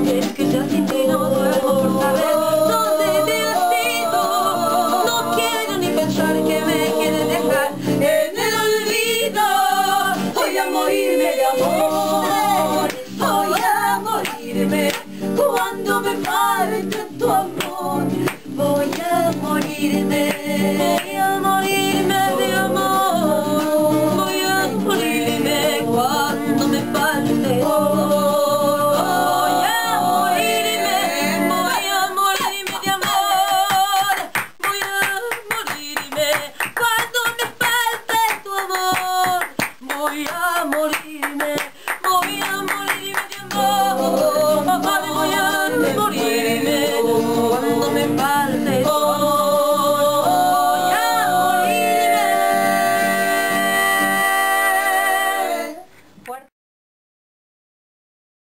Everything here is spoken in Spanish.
Es que ya sin ti no duermo por saber dónde te has ido. No quiero ni pensar que me quieres dejar en el olvido. Voy a morirme de amor, voy a morirme cuando me falte tu amor. Voy a morirme.